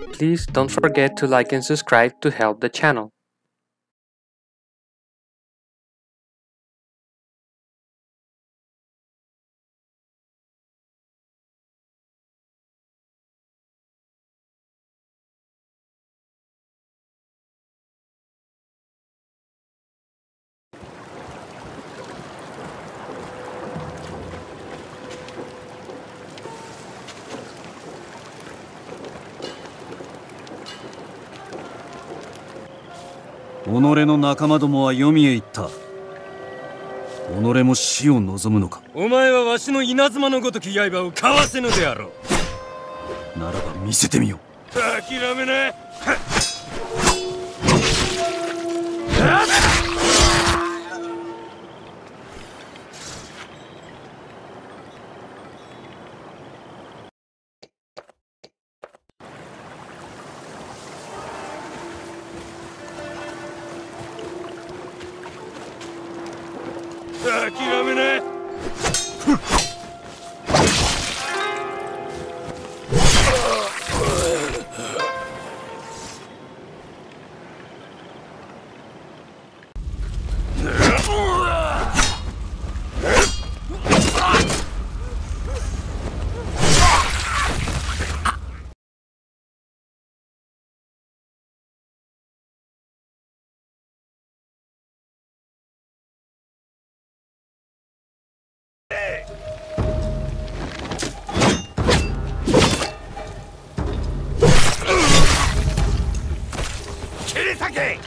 Please don't forget to like and subscribe to help the channel. 己の仲間どもは黄泉へ行った。己も死を望むのか。 お前はわしの稲妻のごとき刃をかわせぬであろう。 ならば見せてみよ。 諦めな。諦めな。切り裂け。